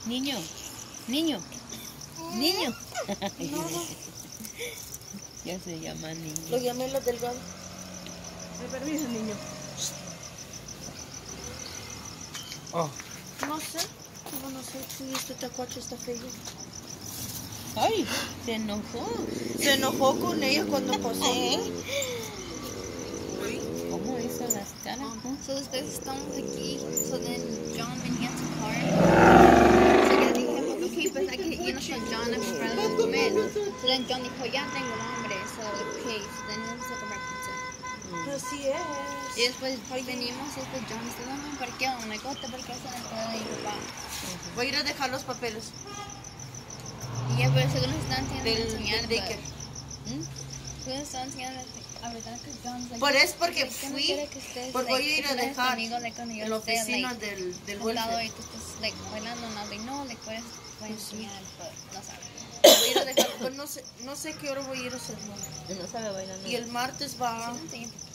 Niño, niño, niño. Ya se llama niño. Lo llamé los delgados. Me permiso, niño. Oh. No sé. No sé si este tacuache está feo. Ay, se enojó. Se enojó con ella cuando pasó. ¿Cómo hizo las caras? So después estamos aquí. So then John venía a su car. So le dijimos, ok, pues hay que irnos con John a comprar algo de comer. So then John dijo, ya tengo hambre. So ok, so then vamos a comprar pizza. Así es. Y después venimos y después John dice, no, no, ¿por qué? Me corta porque se me puede ir papá. Voy a ir a dejar los papeles Y ya, pero según nos están enseñando a del enseñar, daycare. según nos están enseñando ahorita que John's like, Por eso, porque es que no fui, quiere que estés, porque voy a ir a que seas dejar amigo, cuando yo en la esté, oficina del un lado welfare. y tú estás bailando, no, no, puedes enseñar, pero no sabes. Voy a ir a dejar, pues no sé qué hora voy a ir a hacer. No sabe bailar. Y el martes va. Sí,